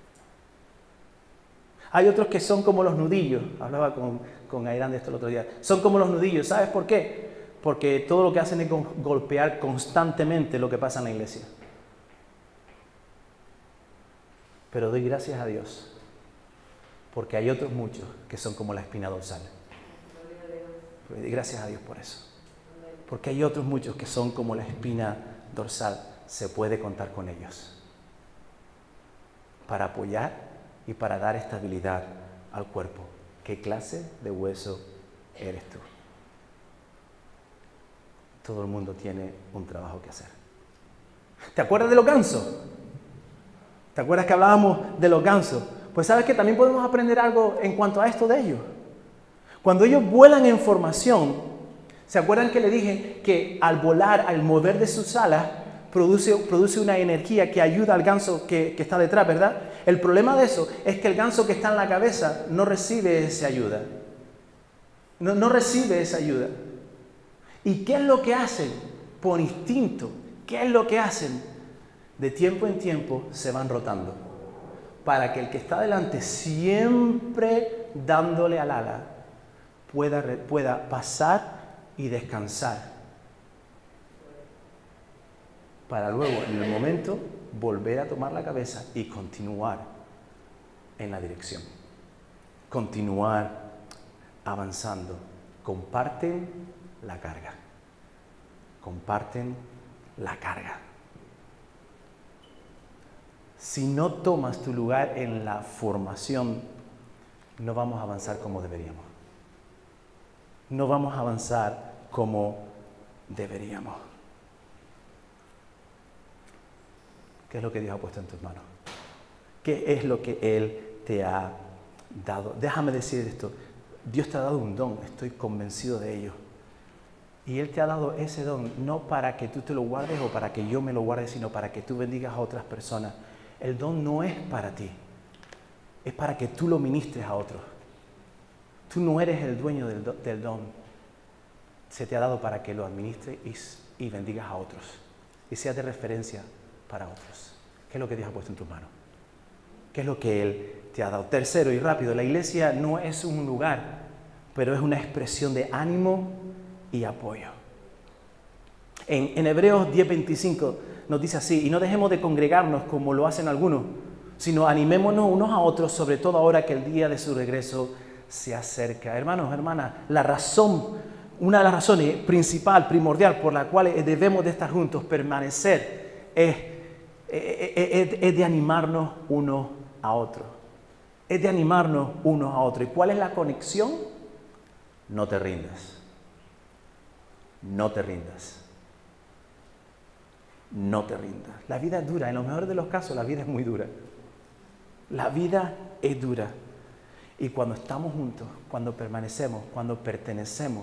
Speaker 1: Hay otros que son como los nudillos. Hablaba con Airán de esto el otro día. Son como los nudillos. ¿Sabes por qué? Porque todo lo que hacen es golpear constantemente lo que pasa en la iglesia. Pero doy gracias a Dios, porque hay otros muchos que son como la espina dorsal. Doy gracias a Dios por eso. Porque hay otros muchos que son como la espina dorsal. Se puede contar con ellos para apoyar y para dar estabilidad al cuerpo. ¿Qué clase de hueso eres tú? Todo el mundo tiene un trabajo que hacer. ¿Te acuerdas de los gansos? ¿Te acuerdas que hablábamos de los gansos? Pues sabes que también podemos aprender algo en cuanto a esto de ellos. Cuando ellos vuelan en formación, ¿se acuerdan que le dije que al volar, al mover de sus alas, produce una energía que ayuda al ganso que está detrás, ¿verdad? El problema de eso es que el ganso que está en la cabeza no recibe esa ayuda. No recibe esa ayuda. ¿Y qué es lo que hacen? Por instinto. ¿Qué es lo que hacen? De tiempo en tiempo se van rotando. Para que el que está delante, siempre dándole al ala, pueda pasar y descansar. Para luego, en el momento, volver a tomar la cabeza y continuar en la dirección. Continuar avanzando. Comparten la carga. Comparten la carga. Si no tomas tu lugar en la formación, no vamos a avanzar como deberíamos. No vamos a avanzar como deberíamos. ¿Qué es lo que Dios ha puesto en tus manos? ¿Qué es lo que Él te ha dado? Déjame decir esto. Dios te ha dado un don, estoy convencido de ello. Y Él te ha dado ese don, no para que tú te lo guardes o para que yo me lo guarde, sino para que tú bendigas a otras personas. El don no es para ti, es para que tú lo ministres a otros. Tú no eres el dueño del don. Se te ha dado para que lo administres y bendigas a otros. Y sea de referencia para otros. ¿Ok? ¿Qué es lo que Dios ha puesto en tus manos? ¿Qué es lo que Él te ha dado? Tercero y rápido, la iglesia no es un lugar, pero es una expresión de ánimo y apoyo. En Hebreos 10:25 nos dice así: y no dejemos de congregarnos como lo hacen algunos, sino animémonos unos a otros, sobre todo ahora que el día de su regreso se acerca. Hermanos, hermanas, una de las razones primordial por la cual debemos de estar juntos, permanecer, es de animarnos unos a otros. Es de animarnos unos a otros. ¿Y cuál es la conexión? No te rindas. No te rindas. No te rindas. La vida es dura. En los mejores de los casos, la vida es muy dura. La vida es dura. Y cuando estamos juntos, cuando permanecemos, cuando pertenecemos,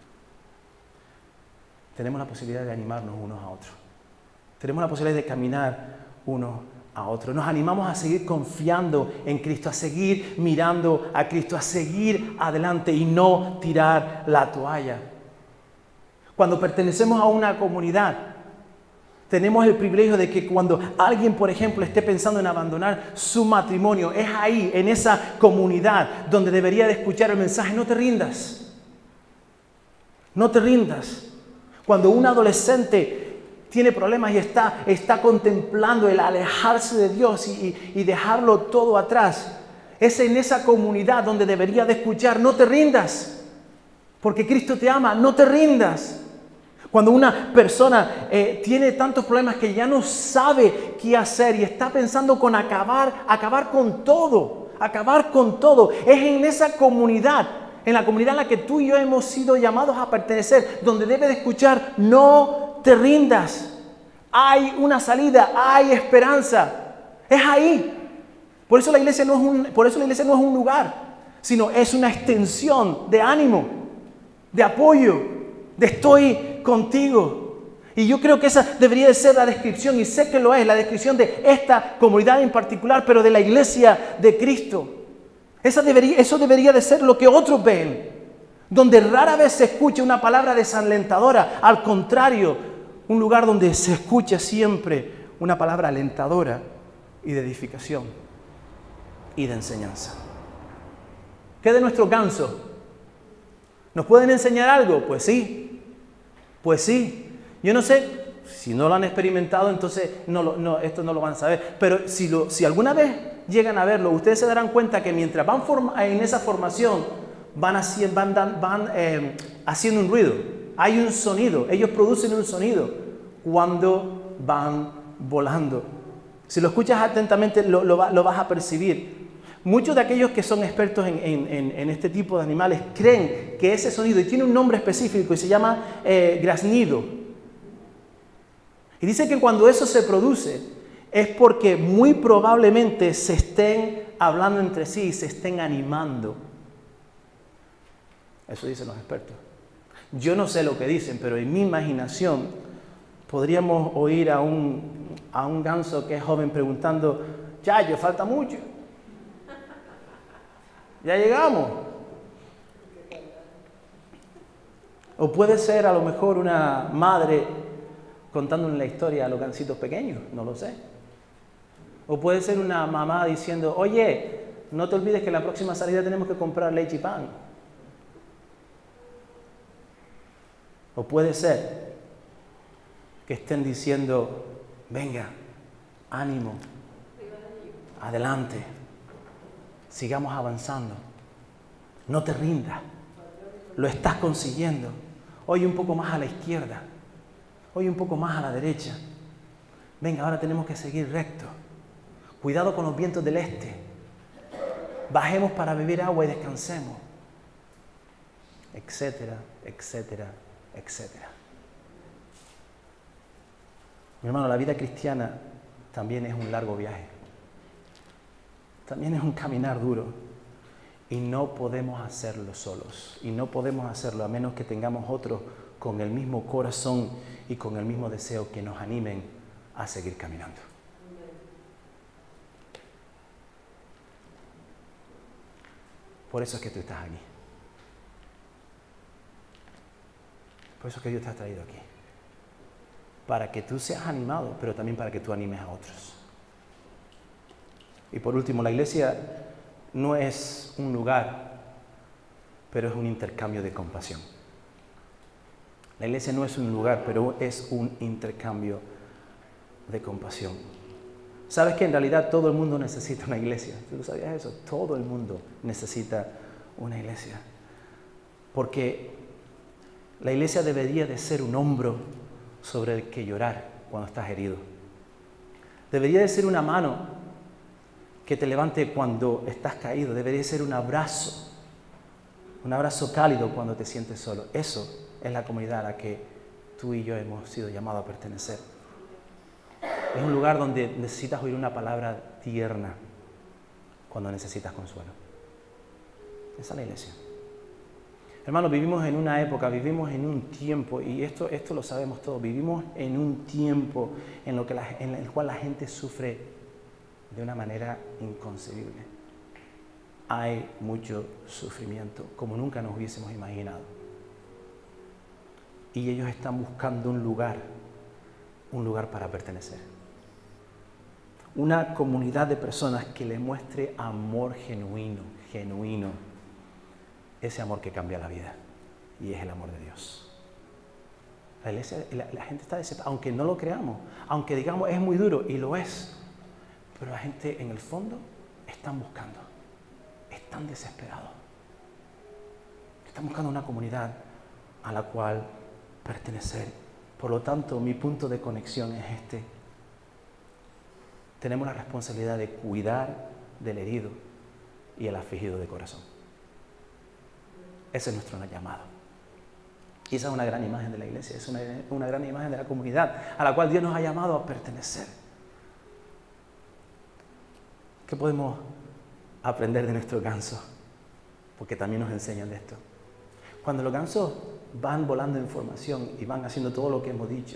Speaker 1: tenemos la posibilidad de animarnos unos a otros. Tenemos la posibilidad de caminar unos a otros. Nos animamos a seguir confiando en Cristo, a seguir mirando a Cristo, a seguir adelante y no tirar la toalla. Cuando pertenecemos a una comunidad, tenemos el privilegio de que cuando alguien, por ejemplo, esté pensando en abandonar su matrimonio, es ahí, en esa comunidad, donde debería de escuchar el mensaje: no te rindas. No te rindas. Cuando un adolescente tiene problemas y está contemplando el alejarse de Dios y dejarlo todo atrás, es en esa comunidad donde debería de escuchar: no te rindas, porque Cristo te ama, no te rindas. Cuando una persona tiene tantos problemas que ya no sabe qué hacer y está pensando con acabar con todo, es en esa comunidad, en la comunidad en la que tú y yo hemos sido llamados a pertenecer, donde debe de escuchar: no te rindas. Hay una salida, hay esperanza. Es ahí. Por eso la iglesia no es un lugar, sino es una extensión de ánimo, de apoyo, de estoy contigo. Y yo creo que esa debería de ser la descripción, y sé que lo es, la descripción de esta comunidad en particular, pero de la iglesia de Cristo. Eso debería de ser lo que otros ven, donde rara vez se escucha una palabra desalentadora. Al contrario, un lugar donde se escucha siempre una palabra alentadora y de edificación y de enseñanza. ¿Qué de nuestro ganso? ¿Nos pueden enseñar algo? Pues sí. Pues sí. Yo no sé, si no lo han experimentado, entonces esto no lo van a saber. Pero si alguna vez llegan a verlo, ustedes se darán cuenta que mientras van en esa formación, van haciendo un ruido. Hay un sonido. Ellos producen un sonido cuando van volando. Si lo escuchas atentamente, lo vas a percibir. Muchos de aquellos que son expertos en este tipo de animales creen que ese sonido, y tiene un nombre específico y se llama graznido. Y dice que cuando eso se produce es porque muy probablemente se estén hablando entre sí y se estén animando. Eso dicen los expertos. Yo no sé lo que dicen, pero en mi imaginación podríamos oír a un ganso que es joven preguntando: Chayo, falta mucho. Ya llegamos. O puede ser a lo mejor una madre contándole la historia a los gansitos pequeños, no lo sé. O puede ser una mamá diciendo: oye, no te olvides que en la próxima salida tenemos que comprar leche y pan. O puede ser que estén diciendo: venga, ánimo, adelante, sigamos avanzando, no te rindas, lo estás consiguiendo. Hoy un poco más a la izquierda, hoy un poco más a la derecha. Venga, ahora tenemos que seguir recto. Cuidado con los vientos del este. Bajemos para beber agua y descansemos. Etcétera, etcétera, etcétera. Mi hermano, la vida cristiana también es un largo viaje. También es un caminar duro. Y no podemos hacerlo solos. Y no podemos hacerlo a menos que tengamos otros con el mismo corazón y con el mismo deseo que nos animen a seguir caminando. Por eso es que tú estás aquí. Por eso es que Dios te ha traído aquí. Para que tú seas animado, pero también para que tú animes a otros. Y por último, la iglesia no es un lugar, pero es un intercambio de compasión. La iglesia no es un lugar, pero es un intercambio de compasión. ¿Sabes que en realidad todo el mundo necesita una iglesia? ¿Tú sabías eso? Todo el mundo necesita una iglesia. Porque la iglesia debería de ser un hombro sobre el que llorar cuando estás herido. Debería de ser una mano que te levante cuando estás caído. Debería ser un abrazo cálido cuando te sientes solo. Eso es la comunidad a la que tú y yo hemos sido llamados a pertenecer. Es un lugar donde necesitas oír una palabra tierna cuando necesitas consuelo. Esa es la iglesia. Hermanos, vivimos en una época, vivimos en un tiempo, y esto lo sabemos todos, vivimos en un tiempo en el cual la gente sufre de una manera inconcebible. Hay mucho sufrimiento, como nunca nos hubiésemos imaginado. Y ellos están buscando un lugar para pertenecer. Una comunidad de personas que le muestre amor genuino. Ese amor que cambia la vida, y es el amor de Dios. La iglesia, la gente está desesperada, aunque no lo creamos, aunque digamos es muy duro, y lo es, pero la gente en el fondo están buscando, están desesperados, están buscando una comunidad a la cual pertenecer. Por lo tanto, mi punto de conexión es este. Tenemos la responsabilidad de cuidar del herido y el afligido de corazón. Ese es nuestro llamado. Y esa es una gran imagen de la iglesia, es una gran imagen de la comunidad a la cual Dios nos ha llamado a pertenecer. ¿Qué podemos aprender de nuestros gansos? Porque también nos enseñan de esto. Cuando los gansos van volando en formación y van haciendo todo lo que hemos dicho,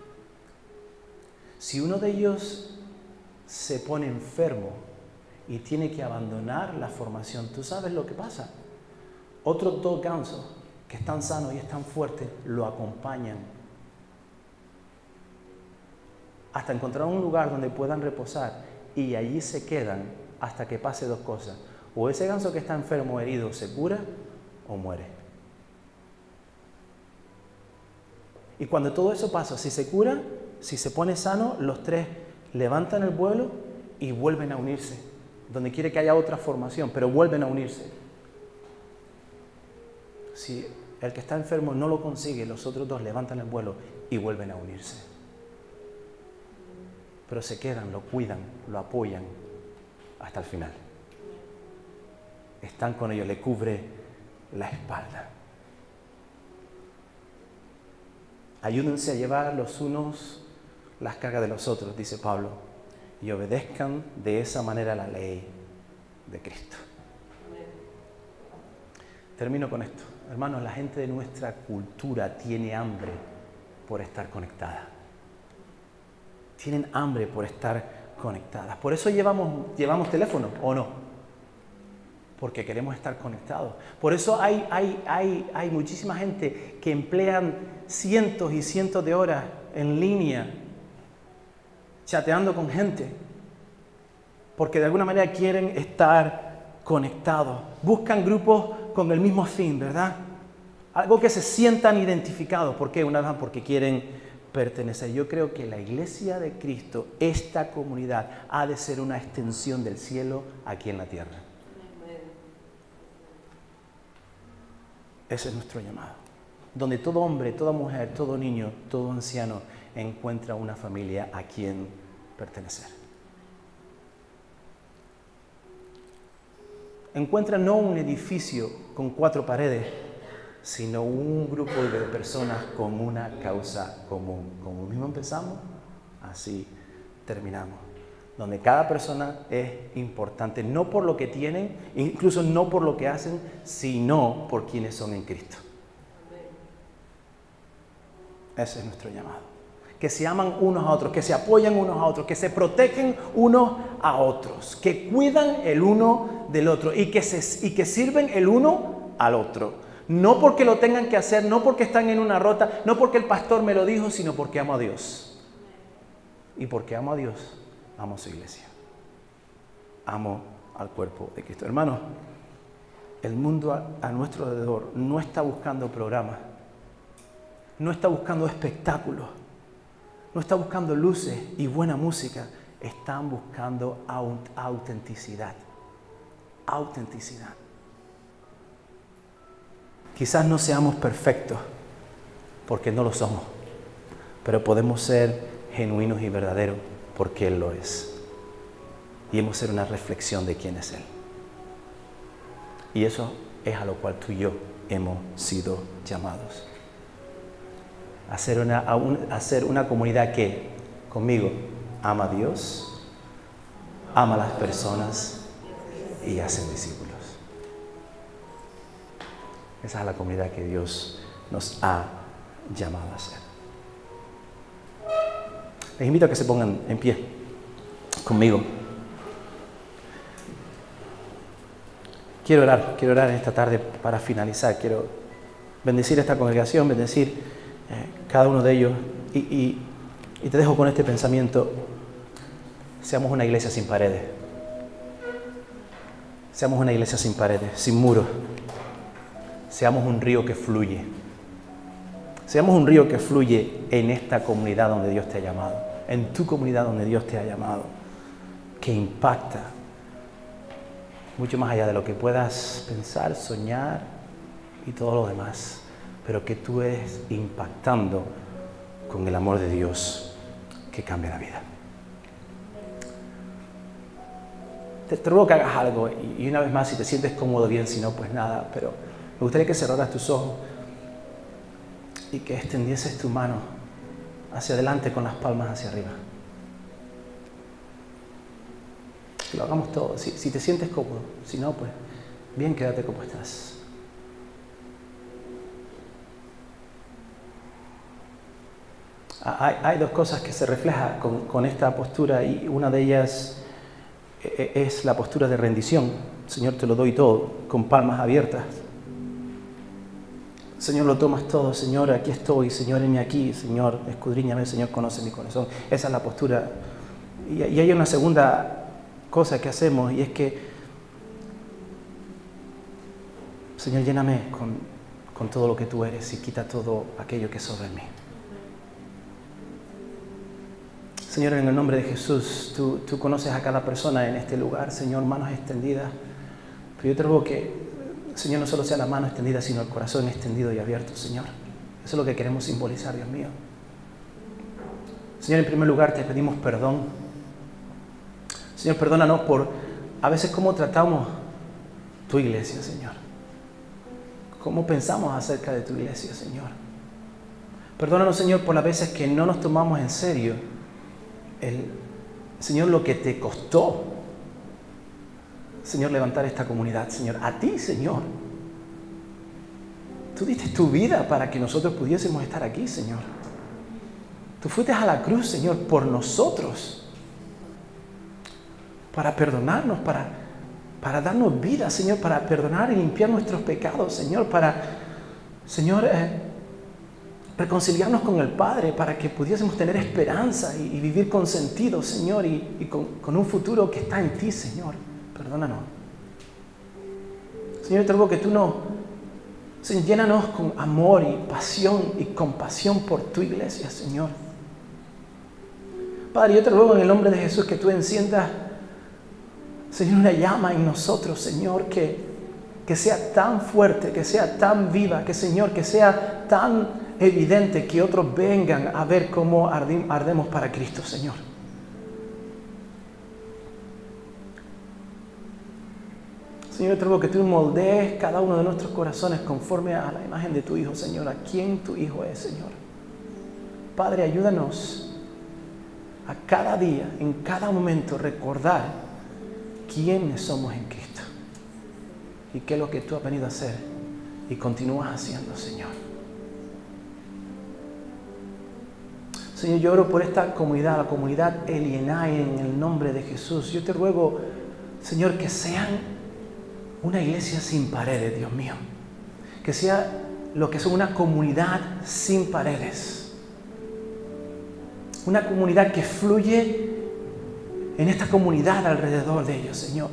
Speaker 1: si uno de ellos se pone enfermo y tiene que abandonar la formación, ¿tú sabes lo que pasa? Otros dos gansos que están sanos y están fuertes lo acompañan hasta encontrar un lugar donde puedan reposar, y allí se quedan hasta que pase dos cosas: o ese ganso que está enfermo o herido se cura o muere. Y cuando todo eso pasa, si se cura, si se pone sano, los tres levantan el vuelo y vuelven a unirse, donde quiere que haya otra formación, pero vuelven a unirse. Si el que está enfermo no lo consigue, los otros dos levantan el vuelo y vuelven a unirse. Pero se quedan, lo cuidan, lo apoyan hasta el final. Están con ellos, le cubre la espalda. Ayúdense a llevar los unos las cargas de los otros, dice Pablo, y obedezcan de esa manera la ley de Cristo. Termino con esto. Hermanos, la gente de nuestra cultura tiene hambre por estar conectada. Tienen hambre por estar conectadas. Por eso llevamos teléfono, ¿o no? Porque queremos estar conectados. Por eso hay muchísima gente que emplean cientos y cientos de horas en línea, chateando con gente, porque de alguna manera quieren estar conectados. Buscan grupos con el mismo fin, ¿verdad? Algo que se sientan identificados. ¿Por qué? Una vez porque quieren pertenecer. Yo creo que la iglesia de Cristo, esta comunidad, ha de ser una extensión del cielo aquí en la tierra. Ese es nuestro llamado. Donde todo hombre, toda mujer, todo niño, todo anciano encuentra una familia a quien pertenecer. Encuentra no un edificio con 4 paredes, sino un grupo de personas con una causa común. Como mismo empezamos, así terminamos. Donde cada persona es importante, no por lo que tienen, incluso no por lo que hacen, sino por quienes son en Cristo. Ese es nuestro llamado. Que se aman unos a otros, que se apoyan unos a otros, que se protegen unos a otros, que cuidan el uno del otro y que sirven el uno al otro. No porque lo tengan que hacer, no porque están en una rota, no porque el pastor me lo dijo, sino porque amo a Dios. Y porque amo a Dios, amo a su iglesia. amo al cuerpo de Cristo. Hermanos, el mundo a nuestro alrededor no está buscando programas, no está buscando espectáculos, no está buscando luces y buena música, están buscando autenticidad. Autenticidad. Quizás no seamos perfectos, porque no lo somos, pero podemos ser genuinos y verdaderos porque Él lo es. Y hemos de ser una reflexión de quién es Él. Y eso es a lo cual tú y yo hemos sido llamados. A ser una comunidad que, conmigo, ama a Dios, ama a las personas y hace discípulos. Esa es la comunidad que Dios nos ha llamado a ser. Les invito a que se pongan en pie conmigo. Quiero orar en esta tarde para finalizar. Quiero bendecir a esta congregación, bendecir cada uno de ellos. Y te dejo con este pensamiento. Seamos una iglesia sin paredes. Seamos una iglesia sin paredes, sin muros. Seamos un río que fluye. Seamos un río que fluye en esta comunidad donde Dios te ha llamado. En tu comunidad donde Dios te ha llamado. Que impacta mucho más allá de lo que puedas pensar, soñar y todo lo demás. Pero que tú estés impactando con el amor de Dios que cambia la vida. Te ruego que hagas algo y una vez más, si te sientes cómodo, bien, si no, pues nada. Pero me gustaría que cerraras tus ojos y que extendieses tu mano hacia adelante con las palmas hacia arriba. Que lo hagamos todos. Si te sientes cómodo, si no, pues bien, quédate como estás. Hay dos cosas que se reflejan con esta postura y una de ellas es la postura de rendición. Señor, te lo doy todo, con palmas abiertas. Señor, lo tomas todo. Señor, aquí estoy. Señor, heme aquí. Señor, escudriñame. Señor, conoce mi corazón. Esa es la postura. Y hay una segunda cosa que hacemos y es que, Señor, lléname con todo lo que tú eres y quita todo aquello que es sobre mí. Señor, en el nombre de Jesús, tú conoces a cada persona en este lugar, Señor, manos extendidas. Pero yo te ruego que, Señor, no solo sea la mano extendida, sino el corazón extendido y abierto, Señor. Eso es lo que queremos simbolizar, Dios mío. Señor, en primer lugar te pedimos perdón. Señor, perdónanos por a veces cómo tratamos tu iglesia, Señor. Cómo pensamos acerca de tu iglesia, Señor. Perdónanos, Señor, por las veces que no nos tomamos en serio Señor, lo que te costó, Señor, levantar esta comunidad, Señor. A ti, Señor. Tú diste tu vida para que nosotros pudiésemos estar aquí, Señor. Tú fuiste a la cruz, Señor, por nosotros. Para perdonarnos, para darnos vida, Señor, para perdonar y limpiar nuestros pecados, Señor, para, Señor, reconciliarnos con el Padre, para que pudiésemos tener esperanza y vivir con sentido, Señor, y con un futuro que está en ti, Señor. Perdónanos. Señor, te ruego que tú Señor, llénanos con amor y pasión y compasión por tu iglesia, Señor. Padre, yo te ruego en el nombre de Jesús que tú enciendas, Señor, una llama en nosotros, Señor, que sea tan fuerte, que sea tan viva, que, Señor, que sea tan evidente que otros vengan a ver cómo ardemos para Cristo, Señor. Señor, te ruego que tú moldees cada uno de nuestros corazones conforme a la imagen de tu Hijo, Señor, a quien tu Hijo es, Señor. Padre, ayúdanos a cada día, en cada momento, recordar quiénes somos en Cristo y qué es lo que tú has venido a hacer y continúas haciendo, Señor. Señor, yo oro por esta comunidad, la comunidad Elienay, en el nombre de Jesús. Yo te ruego, Señor, que sean una iglesia sin paredes, Dios mío. Que sea lo que es una comunidad sin paredes. Una comunidad que fluye en esta comunidad alrededor de ellos, Señor.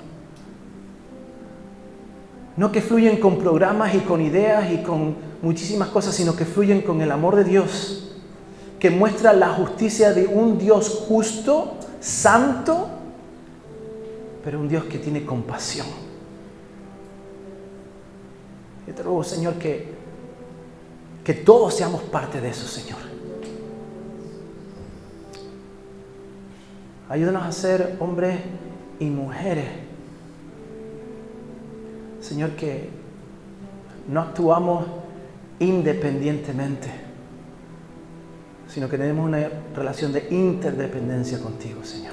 Speaker 1: No que fluyen con programas y con ideas y con muchísimas cosas, sino que fluyen con el amor de Dios, que muestra la justicia de un Dios justo, santo, pero un Dios que tiene compasión. Yo te ruego, Señor, que todos seamos parte de eso, Señor. Ayúdanos a ser hombres y mujeres, Señor, que no actuamos independientemente, sino que tenemos una relación de interdependencia contigo, Señor.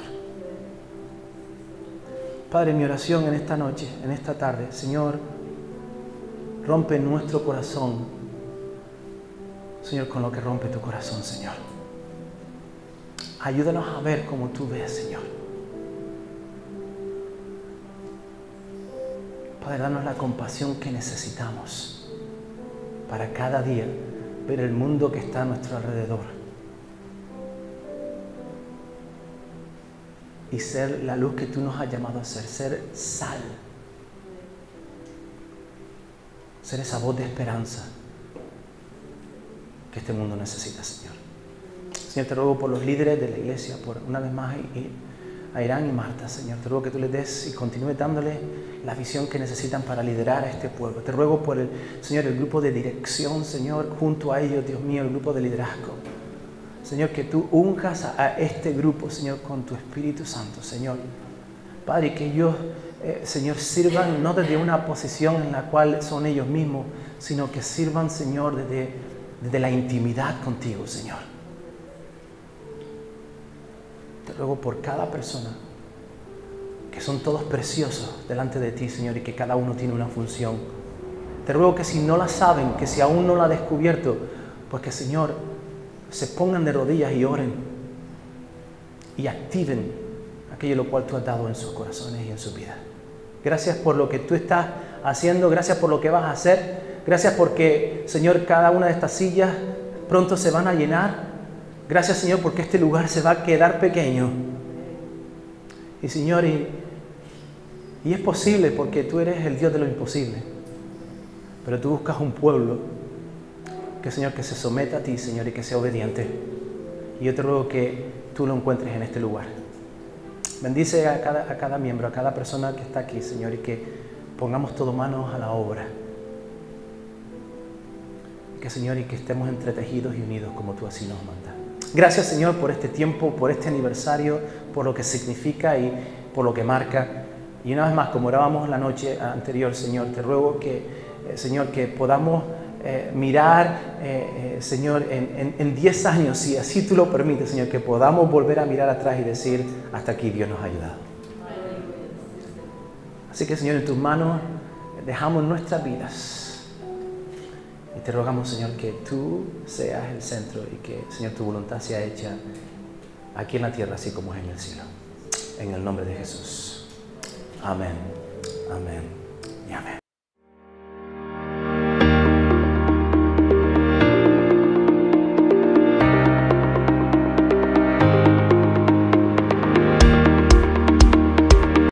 Speaker 1: Padre, mi oración en esta noche, en esta tarde, Señor, rompe nuestro corazón, Señor, con lo que rompe tu corazón, Señor. Ayúdanos a ver como tú ves, Señor. Padre, danos la compasión que necesitamos para cada día ver el mundo que está a nuestro alrededor y ser la luz que tú nos has llamado a ser sal, ser esa voz de esperanza que este mundo necesita, Señor. Señor, te ruego por los líderes de la iglesia, por una vez más a Irán y Marta, Señor. Te ruego que tú les des y continúes dándoles la visión que necesitan para liderar a este pueblo. Te ruego por Señor, el grupo de dirección, Señor, junto a ellos, Dios mío, el grupo de liderazgo. Señor, que tú unjas a este grupo, Señor, con tu Espíritu Santo, Señor. Padre, que ellos, Señor, sirvan no desde una posición en la cual son ellos mismos, sino que sirvan, Señor, desde la intimidad contigo, Señor. Te ruego por cada persona, que son todos preciosos delante de ti, Señor, y que cada uno tiene una función. Te ruego que si no la saben, que si aún no la han descubierto, pues que, Señor, se pongan de rodillas y oren y activen aquello lo cual tú has dado en sus corazones y en su vida. Gracias por lo que tú estás haciendo, gracias por lo que vas a hacer, gracias porque, Señor, cada una de estas sillas pronto se van a llenar. Gracias, Señor, porque este lugar se va a quedar pequeño. Y, Señor, y es posible porque tú eres el Dios de lo imposible. Pero tú buscas un pueblo que, Señor, que se someta a ti, Señor, y que sea obediente. Y yo te ruego que tú lo encuentres en este lugar. Bendice a cada miembro, a cada persona que está aquí, Señor, y que pongamos todo manos a la obra. Que, Señor, y que estemos entretejidos y unidos como tú así nos mandas. Gracias, Señor, por este tiempo, por este aniversario, por lo que significa y por lo que marca. Y una vez más, como orábamos la noche anterior, Señor, te ruego que, Señor, que podamos mirar, Señor, en 10 años, si así tú lo permites, Señor, que podamos volver a mirar atrás y decir, hasta aquí Dios nos ha ayudado. Así que, Señor, en tus manos dejamos nuestras vidas. Y te rogamos, Señor, que tú seas el centro y que, Señor, tu voluntad sea hecha aquí en la tierra, así como es en el cielo. En el nombre de Jesús. Amén, amén y amén.